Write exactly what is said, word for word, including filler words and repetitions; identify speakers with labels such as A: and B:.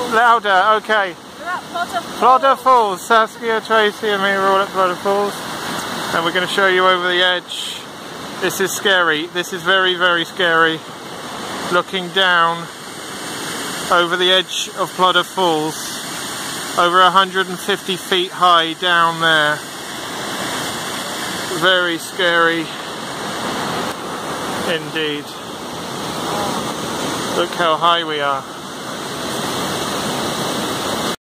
A: Falls.
B: Louder, okay.
A: We're at Plodda Falls.
B: Plodda Falls. Saskia, Tracy and me are all at Plodda Falls. And we're going to show you over the edge. This is scary. This is very, very scary. Looking down over the edge of Plodda Falls. Over one hundred fifty feet high down there. Very scary indeed. Look how high we are.